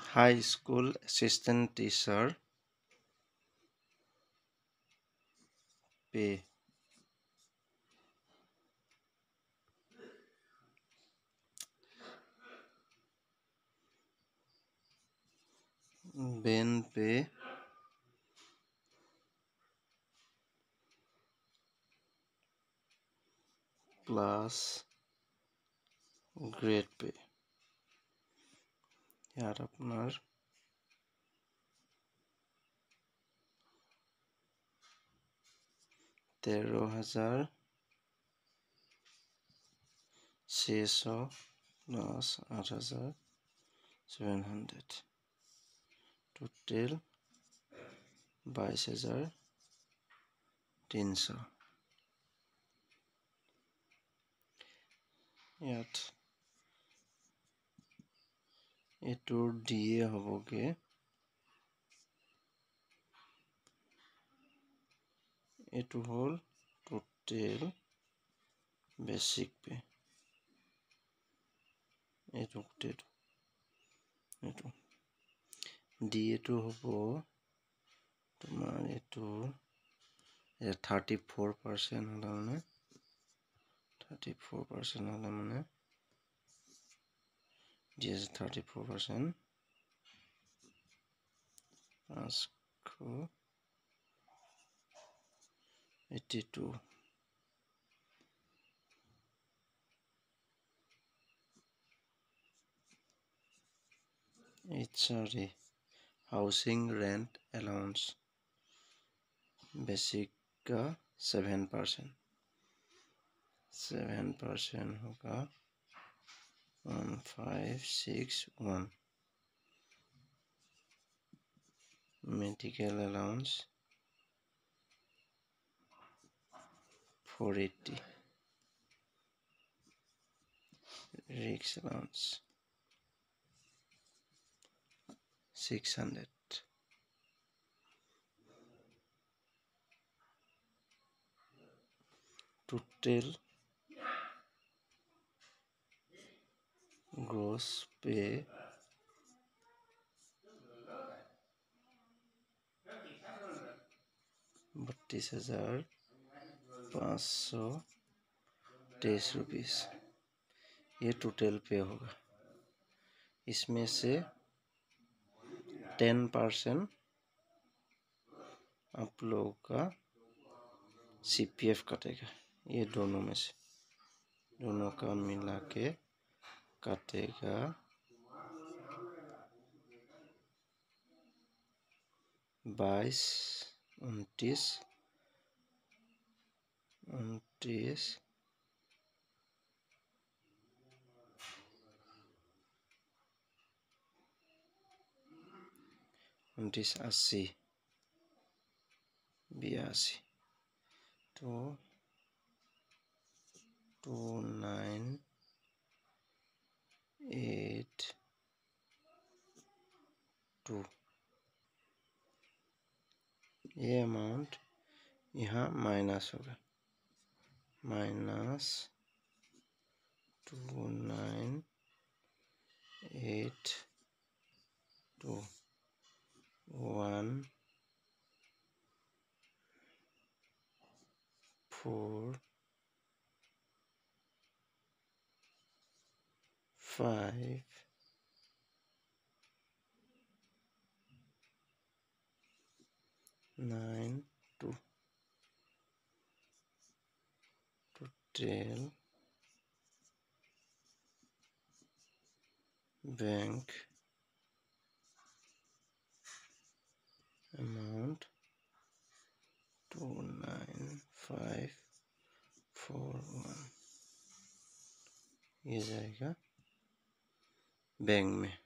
high school assistant teacher pay. Ben pay plus grade pay. ইয়াত আপোনাৰ 13,600 plus 8,700 total 22,300 ইয়াত এটোৰ দিয়ে হ'বগে এটো হ'ল total basic pay এটো দিয়ে তো হ'ব তোমাৰ এটো 34% হলা মানে 34% হলা মানে yes 34% 582 HRA housing rent allowance basic का 7% होगा 1561 medical allowance 480 risk allowance 600 total gross pay 32,523 rupees ये टोटल पे होगा इसमें से 10% आप लोगों का CPF कटेगा ये दोनों में से दोनों का मिला के कटेगा 22 29 80 82 तो 2982 ये अमाउंट यहाँ माइनस होगा माइनस 2982 1 4 5 9 2 total bank amount 29541 ये जाएगा बैंक में